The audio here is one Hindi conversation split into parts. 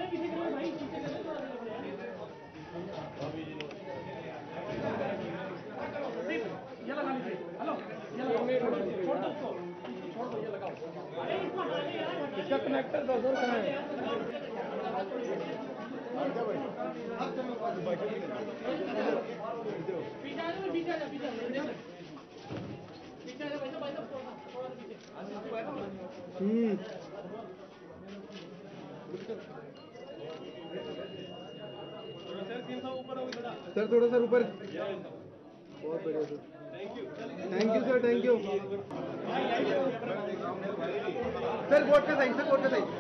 इसका कनेक्टर बजर कहाँ है? सर थोड़ा सर ऊपर। बहुत बढ़िया sir, thank you sir, thank you sir. Vote का सही सर, वोट का सही।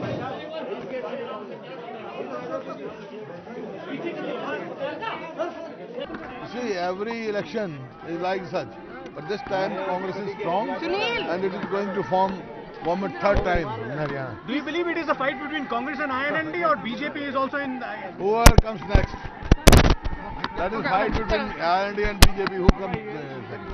See, every election is like such, but this time Congress is strong and it is going to form government third time in Haryana. Do you believe it is a fight between Congress and IND, or BJP is also in? Whoever comes next, that is fight between IND and BJP. Who comes second?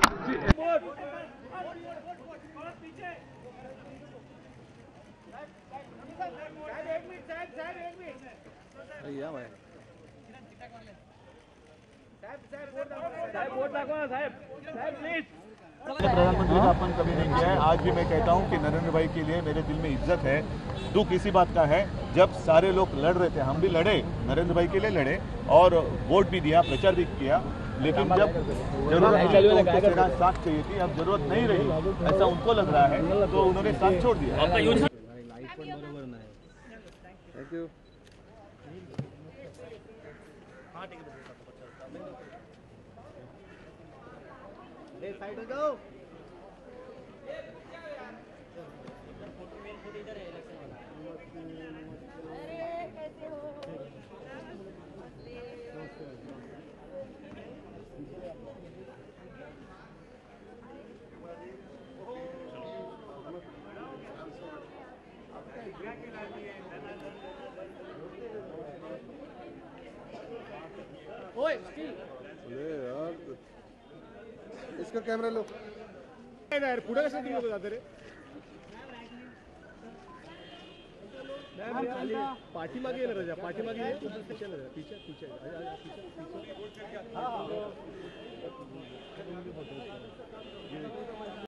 प्रधानमंत्री का अपन कभी नहीं किया है। आज भी मैं कहता हूं कि नरेंद्र भाई के लिए मेरे दिल में इज्जत है। दुख इसी बात का है, जब सारे लोग लड़ रहे थे, हम भी लड़े, नरेंद्र भाई के लिए लड़े और वोट भी दिया, प्रचार भी किया, लेकिन जब जरूरत साथ चाहिए थी, अब जरूरत नहीं रही ऐसा उनको लग रहा है, तो उन्होंने साथ छोड़ दिया। Thank you. साइड हो जाओ। ओए यार, इसका कैमरा लो यार, पुढे कसं टीव्ही जाते रे? पाठीमागे येणार राजा, पाठीमागे ये, पीछे पीछे पीछे। हां